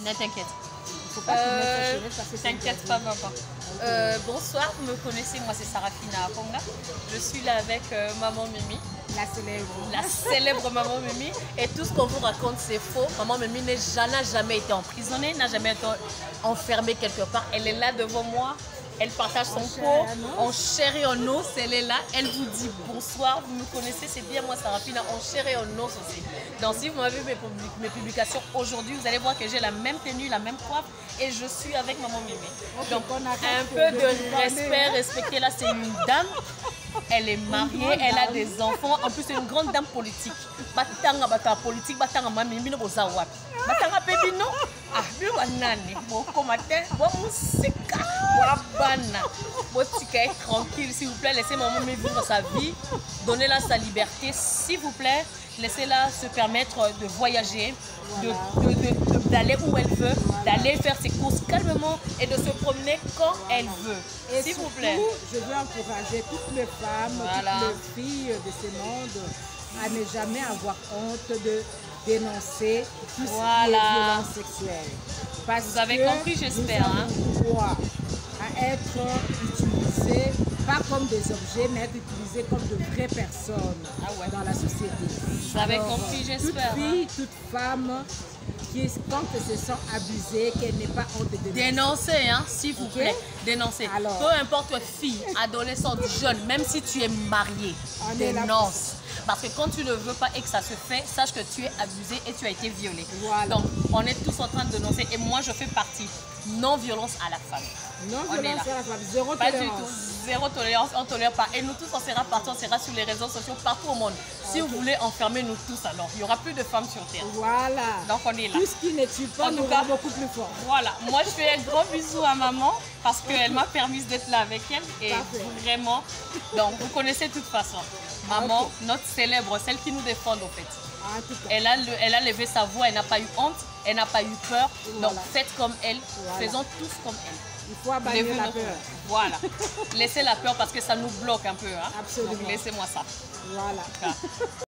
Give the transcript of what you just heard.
Ne t'inquiète. Faut pas qu'il mette sa chérie parce que c'est T'inquiète pas, maman. Bonsoir, vous me connaissez, moi c'est Sarafina Aponga. Je suis là avec maman Mimi. La célèbre. La célèbre maman Mimi. Et tout ce qu'on vous raconte, c'est faux. Maman Mimi n'a jamais été emprisonnée, n'a jamais été enfermée quelque part. Elle est là devant moi. Elle partage son pot en chair et en os. Elle est là. Elle vous dit bonsoir. Vous me connaissez, c'est bien moi, Sarafina, en chair et en os aussi. Donc, si vous m'avez vu mes publications aujourd'hui, vous allez voir que j'ai la même tenue, la même coiffe. Et je suis avec maman Mimi. Donc, un peu de respect, respectez-la. C'est une dame. Elle est mariée, elle a des enfants. En plus, c'est une grande dame politique. Batanga bata politique, batanga mami mino bozawa. Batanga pebino. Ah, biwa banane. Bon commatin, bon musika, wabana. Botika est tranquille, s'il vous plaît, laissez maman vivre sa vie. Donnez-la sa liberté, s'il vous plaît. Laissez-la se permettre de voyager, d'aller où elle veut, d'aller faire ses courses calmement et de se promener quand elle veut. S'il vous plaît. Je veux encourager toutes les femmes, toutes les filles de ce monde à ne jamais avoir honte de dénoncer tout ce qui est violence sexuelle. Parce vous avez compris, j'espère. Nous avons droit à être utilisés, pas comme des objets, mais être utilisés comme de vraies personnes dans la société. Vous avez compris, j'espère. Toute fille, toute femme, quand elle se sent abusée, qu'elle n'ait pas honte de dénoncer. Dénoncer, hein, s'il vous plaît. Dénoncer. Alors, peu importe fille, adolescente, jeune, même si tu es mariée, dénonce. Parce que quand tu ne veux pas et que ça se fait, sache que tu es abusé et tu as été violé. Voilà. Donc, on est tous en train de dénoncer. Et moi, je fais partie. Non-violence à la femme. Non-violence à la femme. Zéro pas tolérance. Du tout. Zéro tolérance. On ne tolère pas. Et nous tous, on sera partout. On sera sur les réseaux sociaux partout au monde. Si vous voulez enfermer nous tous, alors, il n'y aura plus de femmes sur Terre. Voilà. Donc, on est là. Tout ce qui ne tue pas nous rend beaucoup plus fort. Voilà. Moi, je fais un gros bisou à maman parce qu'elle m'a permis d'être là avec elle. Et vraiment, donc, vous connaissez de toute façon. Maman, notre célèbre, celle qui nous défend au fait. Elle a levé sa voix, elle n'a pas eu honte, elle n'a pas eu peur. Donc faites comme elle, faisons tous comme elle. Il faut abandonner la peur. Voilà. Laissez la peur parce que ça nous bloque un peu. Hein? Absolument. Donc laissez-moi ça. Voilà.